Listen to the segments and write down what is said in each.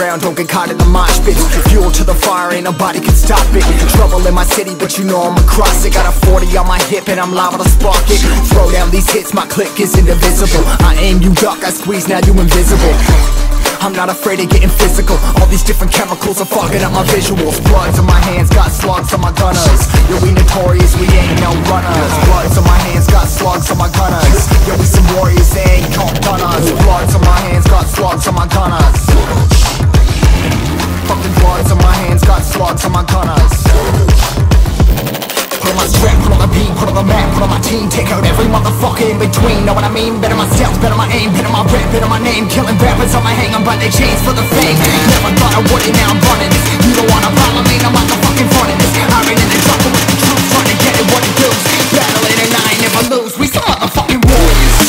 ground, don't get caught in the mosh pit. Fuel to the fire, ain't nobody can stop it. Trouble in my city, but you know I'm across it. Got a 40 on my hip and I'm liable to spark it. Throw down these hits, my click is indivisible. I aim, you duck, I squeeze, now you invisible. I'm not afraid of getting physical. All these different chemicals are fogging up my visuals. Bloods on my hands, got slugs on my gunners. Yo, we notorious, we ain't no runners. Bloods on my hands, got slugs on my gunners. Yo, we some warriors, they ain't called gunners. Bloods on my hands, got slugs on my gunners. Fucking bloods on my hands, got slugs on my gunners. Put on my strap, put on the beat, put on the map, put on my team. Take out every motherfucker in between. Know what I mean? Better my steps, better my aim, better my rap, better my name. Killing rappers on my hang, I'm by their chains for the fame. Never thought I would it, now I'm running this. You don't wanna follow me, I'm out the fucking front of this. Iron in the jungle with the truth, trying to get it what it does. Battling and I ain't never lose, we some motherfucking warriors.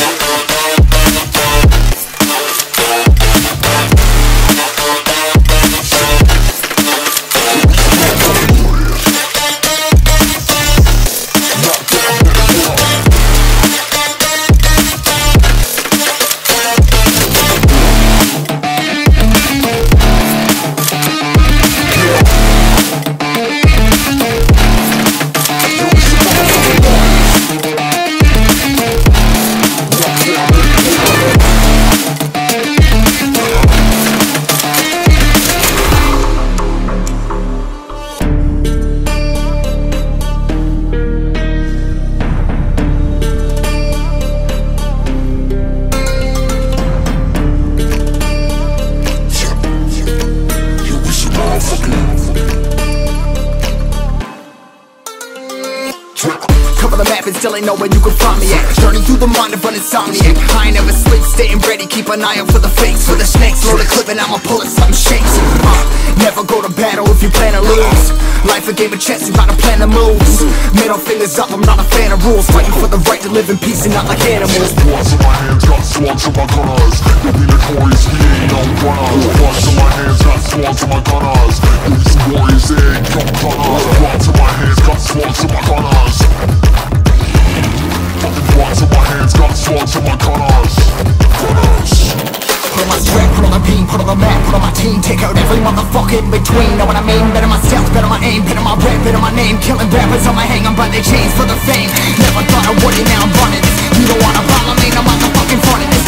Cover the map and still ain't know where you can find me at. Journey through the mind of an insomniac. I ain't never sleep, staying ready, keep an eye out for the fakes. For the snakes, load a clip and I'ma pull it, something shakes. Never go to battle if you plan to lose. Life a game of chess, you gotta plan the moves. Middle fingers up, I'm not a fan of rules. Fighting for the right to live in peace and not like animals. Bloods in my hands, got slugs in my gunners. You'll be notorious, we ain't no runners. Bloods in my hands, got slugs in my gunners. You'll be some warriors, they ain't no gunners. Bloods in my hands, got slugs in my gunners. Fucking bloods in my hands, got slugs in my gunners. Put on my strap, put on the beam, put on the map, put on my team. Take out every motherfucker in between. Know what I mean? Better my steps, better my aim, better my rap, better my name. Killing rappers on my hang, I'm by their chains for the fame. Never thought I would it, now I'm running this. You don't wanna follow me, I'm out the fucking front of this.